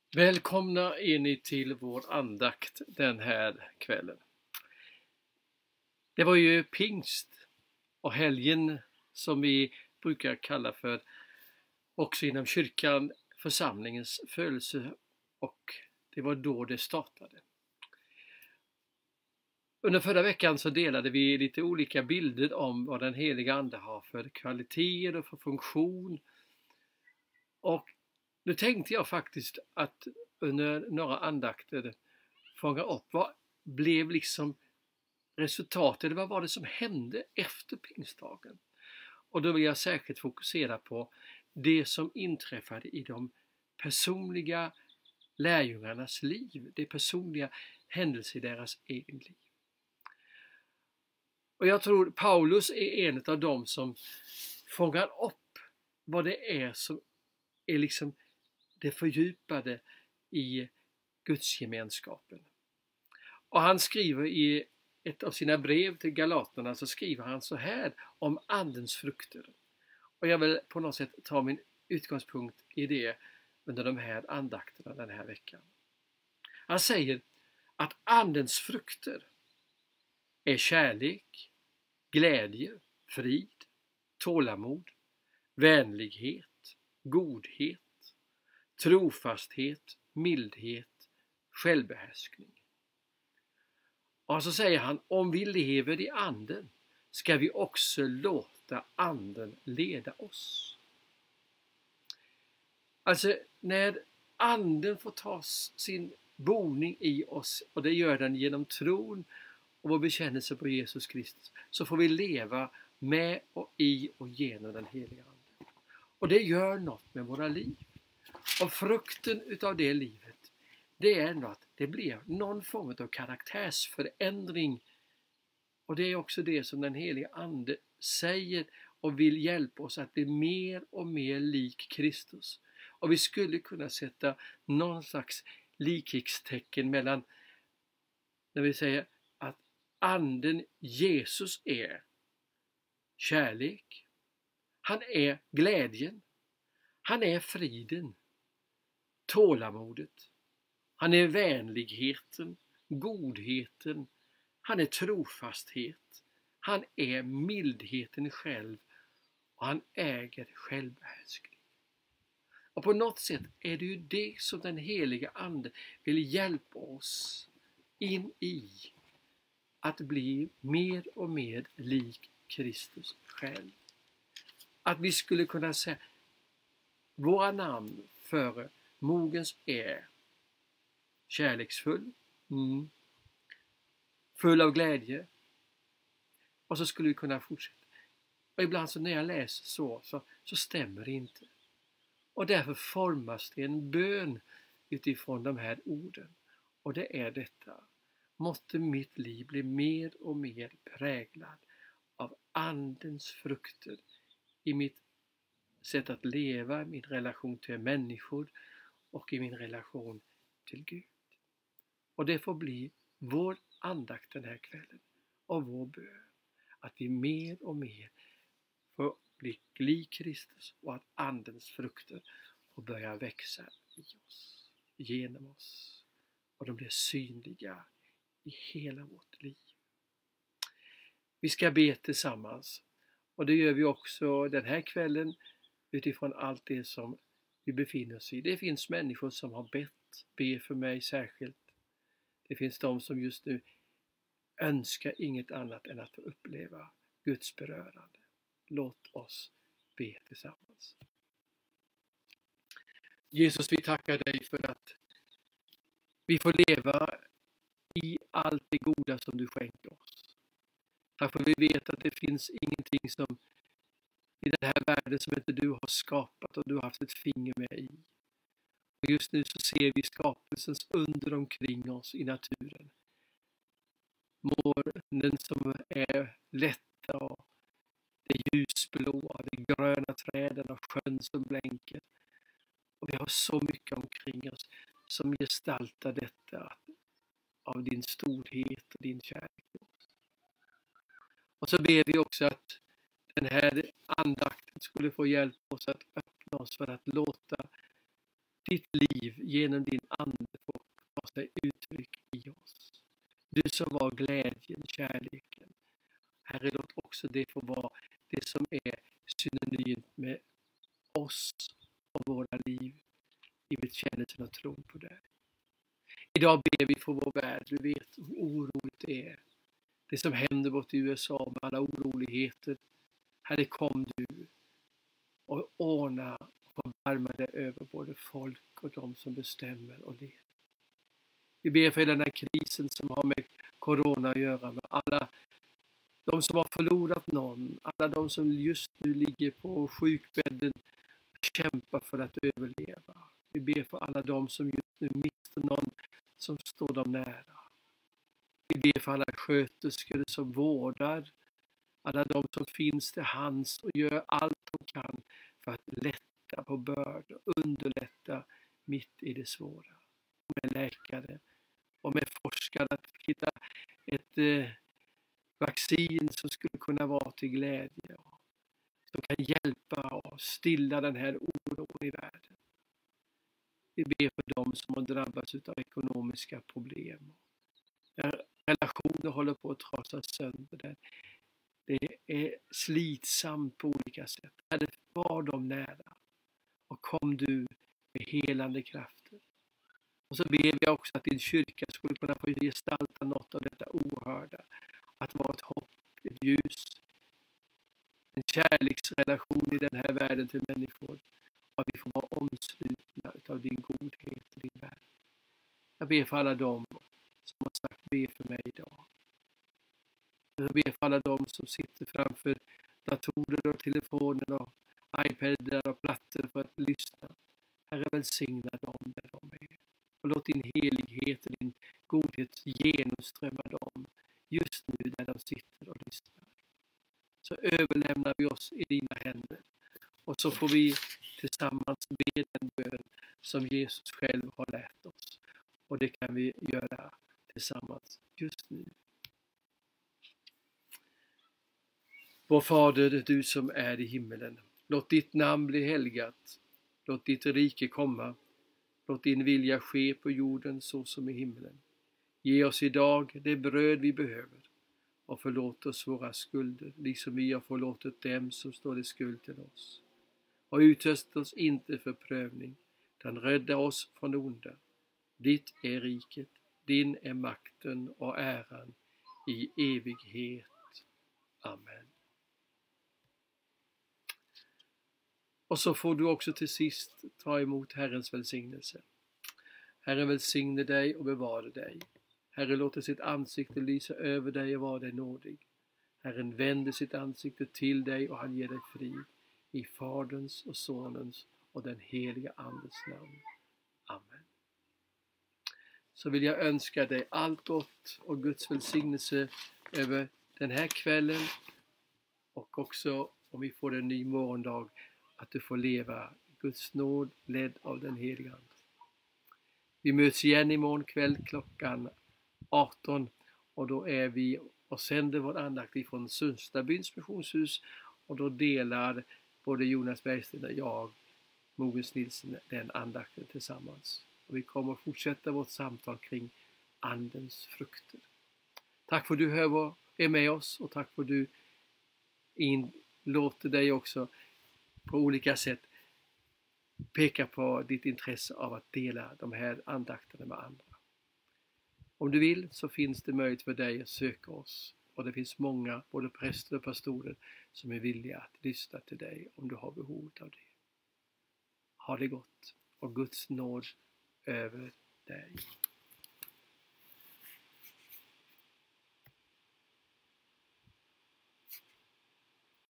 Välkomna är ni till vår andakt den här kvällen. Det var ju pingst och helgen som vi brukar kalla för också inom kyrkan församlingens födelse, och det var då det startade. Under förra veckan så delade vi lite olika bilder om vad den heliga ande har för kvaliteter och för funktion. Och nu tänkte jag faktiskt att under några andakter fånga upp vad blev liksom resultatet, vad var det som hände efter pingstdagen. Och då vill jag särskilt fokusera på det som inträffade i de personliga lärjungarnas liv, det personliga händelser i deras egen liv. Och jag tror Paulus är en av dem som fångar upp vad det är som är liksom det fördjupade i gudsgemenskapen. Och han skriver i ett av sina brev till Galaterna, så skriver han så här om andens frukter. Och jag vill på något sätt ta min utgångspunkt i det under de här andakterna den här veckan. Han säger att andens frukter är kärlek, glädje, frid, tålamod, vänlighet, godhet, trofasthet, mildhet, självbehärskning. Och så säger han, om vi lever i anden ska vi också låta anden leda oss. Alltså när anden får ta sin boning i oss, och det gör den genom tron och vår bekännelse på Jesus Kristus, så får vi leva med och i och genom den heliga anden. Och det gör något med våra liv. Och frukten utav det livet, det är något, det blir någon form av karaktärsförändring. Och det är också det som den heliga ande säger och vill hjälpa oss att bli mer och mer lik Kristus. Och vi skulle kunna sätta någon slags likhetstecken mellan när vi säger att anden Jesus är kärlek, han är glädjen, han är friden, tålamodet, han är vänligheten, godheten, han är trofasthet, han är mildheten själv och han äger självbehärskning. Och på något sätt är det ju det som den heliga ande vill hjälpa oss in i, att bli mer och mer lik Kristus själv. Att vi skulle kunna säga våra namn före mogens är kärleksfull, full av glädje, och så skulle vi kunna fortsätta. Och ibland så när jag läser så stämmer det inte. Och därför formas det en bön utifrån de här orden. Och det är detta: måtte mitt liv bli mer och mer präglad av andens frukter i mitt sätt att leva, min relation till människor och i min relation till Gud. Och det får bli vår andakt den här kvällen och vår bön. Att vi mer och mer får bli lik Kristus och att andens frukter får börja växa i oss, genom oss. Och de blir synliga i hela vårt liv. Vi ska be tillsammans, och det gör vi också den här kvällen utifrån allt det som vi befinner oss i. Det finns människor som har be för mig särskilt. Det finns de som just nu önskar inget annat än att få uppleva Guds berörande. Låt oss be tillsammans. Jesus, vi tackar dig för att vi får leva i allt det goda som du skänker oss. Tack för vi vet att det finns ingenting som i den här världen som inte du har skapat och du har haft ett finger med i. Och just nu så ser vi skapelsens under omkring oss i naturen. Molnen som är lätta och det ljusblåa, de gröna träden och sjön som blänker. Och vi har så mycket omkring oss som gestaltar detta av din storhet och din kärlek. Och så ber vi också att den här andakten skulle få hjälpa oss att öppna oss för att låta ditt liv genom din ande får ta sig uttryck i oss. Du som var glädjen, kärleken. Herre, låt också det få vara det som är synonymt med oss och våra liv i bekännelsen och tron på dig. Idag ber vi för vår värld. Du vet hur oroligt det är. Det som händer bort i USA med alla oroligheter. Herre, kom du och ordna och förbarma dig över både folk och de som bestämmer och leder. Vi ber för den här krisen som har med corona att göra, med alla de som har förlorat någon, alla de som just nu ligger på sjukbädden och kämpar för att överleva. Vi ber för alla de som just nu mister någon som står dem nära. Vi ber för alla sköterskor som vårdar, alla de som finns till hands och gör allt de kan för att lätta på bördor, underlätta mitt i det svåra. Med läkare och med forskare att hitta ett vaccin som skulle kunna vara till glädje och som kan hjälpa och stilla den här oron i världen. Vi ber för dem som har drabbats av ekonomiska problem. Där relationer håller på att trasas sönder. Det är slitsamt på olika sätt. Herre, var dem nära. Och kom du med helande krafter. Och så ber vi också att din kyrka skulle kunna få gestalta något av detta oerhörda. Att vara ett hopp, ett ljus. En kärleksrelation i den här världen till människor. Och vi får vara omslutna av din godhet i din värld. Jag ber för alla dem som har sagt be för mig idag. Jag ber för alla dem som sitter framför datorer och telefoner och iPadar och plattor för att lyssna. Herre, välsigna dem där de är. Och låt din helighet och din godhet genomströmma dem just nu där de sitter och lyssnar. Så överlämnar vi oss i dina händer. Och så får vi tillsammans be den bön som Jesus själv har lärt oss. Och det kan vi göra tillsammans just nu. Vår Fader, du som är i himmelen. Låt ditt namn bli helgat. Låt ditt rike komma. Låt din vilja ske på jorden så som i himmelen. Ge oss idag det bröd vi behöver. Och förlåt oss våra skulder, liksom vi har förlåtit dem som står i skuld till oss. Och utöst oss inte för prövning, utan rädda oss från det onda. Ditt är riket, din är makten och äran i evighet. Amen. Och så får du också till sist ta emot Herrens välsignelse. Herren välsigne dig och bevara dig. Herren låter sitt ansikte lysa över dig och vara dig nådig. Herren vänder sitt ansikte till dig och han ger dig frid. I Faderns och Sonens och den heliga Andes namn. Amen. Så vill jag önska dig allt gott och Guds välsignelse över den här kvällen. Och också om vi får en ny morgondag att du får leva Guds nåd ledd av den heliga Ande. Vi möts igen imorgon kväll klockan 18 och då är vi och sänder vår andakt ifrån Sundstabyns missionshus och då delar både Jonas Bergsten och jag, Mogens Nilsson, den andakten tillsammans. Och vi kommer att fortsätta vårt samtal kring andens frukter. Tack för att du är med oss och tack för att du låter dig också på olika sätt peka på ditt intresse av att dela de här andakterna med andra. Om du vill så finns det möjlighet för dig att söka oss. Och det finns många, både präster och pastorer, som är villiga att lyssna till dig om du har behov av det. Ha det gott och Guds nåd över dig.